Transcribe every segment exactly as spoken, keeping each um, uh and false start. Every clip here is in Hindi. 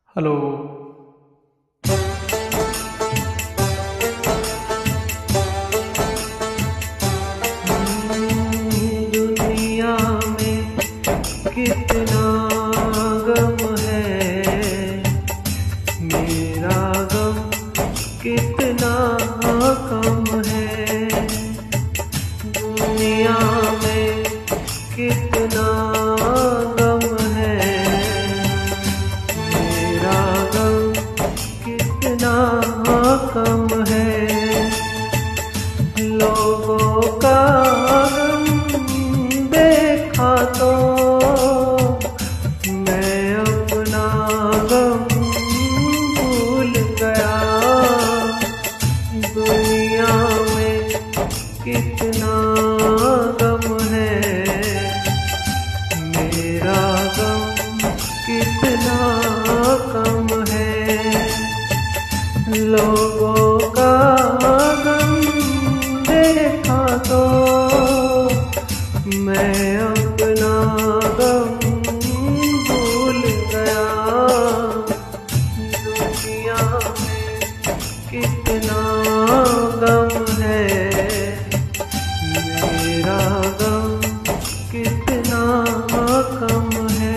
हेलो। दुनिया में कितना गम है, मेरा गम कितना कम है। दुनिया में कितना गम है, मेरा गम कितना कम है। लोगों का देखा तो मैं अपना गम भूल गया। दुनिया में कितना गम है, मेरा गम कितना कम है। लोगों का गम देखा तो मैं अपना गम भूल गया। दुनिया में कितना गम है, मेरा गम कितना कम है।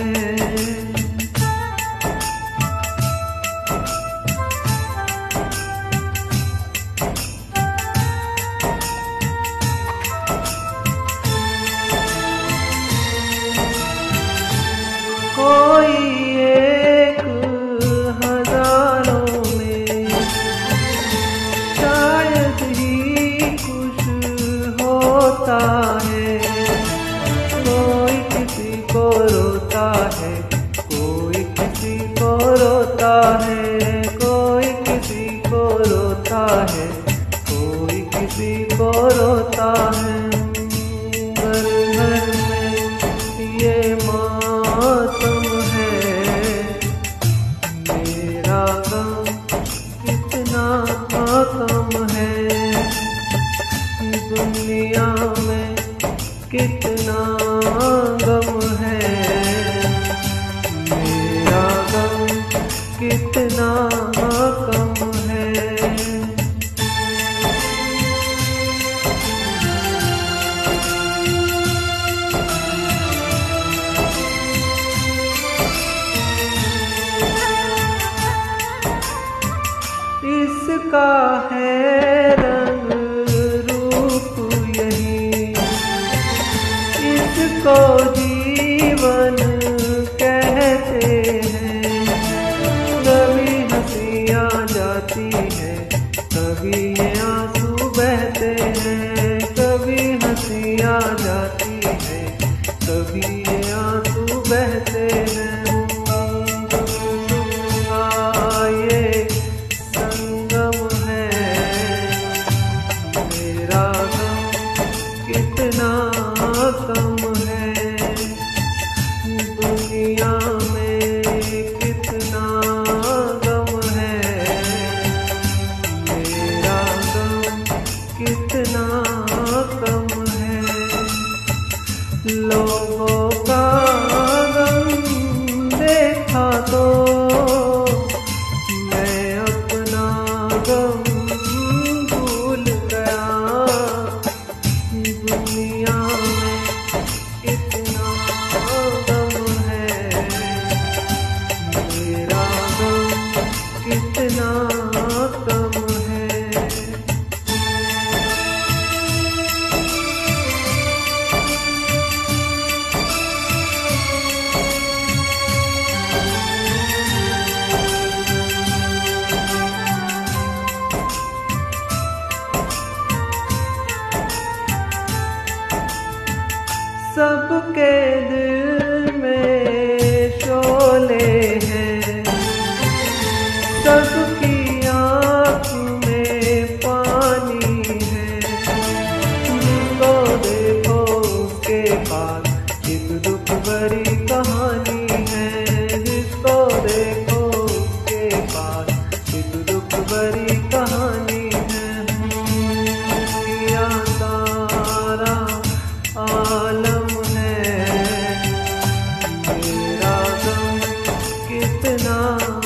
कोई एक हजारों में शायद ही कुछ होता है। कोई किसी को रोता है, कोई किसी को रोता है, कोई किसी को रोता है, कोई किसी को रोता है। घर घर में ये मातम है, मेरा गम कितना कम है। दुनिया में कितना गम है, मेरा गम कितना कम है। इसका है रंग रूप यही, इसको जीवन कहते हैं। कभी हंसियाँ जाती है, कभी ये आंसू बहते हैं। कभी हंसियाँ जाती है, कभी ये आंसू बहते हैं। ये संगम है, मेरा गम कितना कम है। दुनिया में कितना गम है, मेरा गम कितना कम है। लोगों का गम देखा तो मैं अपना गम भूल गया। दुनिया में कितना गम है, मेरा गम कितना कम है। सबके दिल में शोले हैं, सबकी आँख में पानी है। जिसको देखो उसके पास एक दुख भरी कहानी है। जिसको देखो उसके पास एक दुख भरी कहानी है। दुनिया सारा आलम है, मेरा गम कितना